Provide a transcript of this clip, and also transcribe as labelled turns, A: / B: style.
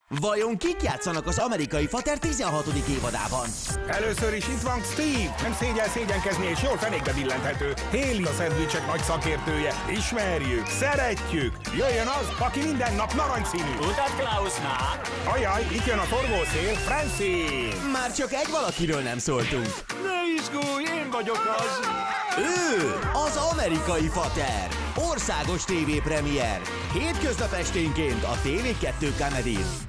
A: Vajon kik játszanak az Amerikai Fater 16. évadában?
B: Először is itt van Steve, nem szégyenkezni és jól fenékbe billenthető. Haley a szendvicsek nagy szakértője. Ismerjük, szeretjük. Jöjjön az, aki minden nap narancsszínű.
C: Utat, Klausnál!
B: Ajaj, itt jön a forgószél, Francine.
A: Már csak egy valakiről nem szóltunk.
C: Ne izgulj, én vagyok az!
A: Ő az Amerikai Fater. Országos tévépremier. Hétköznap esténként a TV2 Comedyn.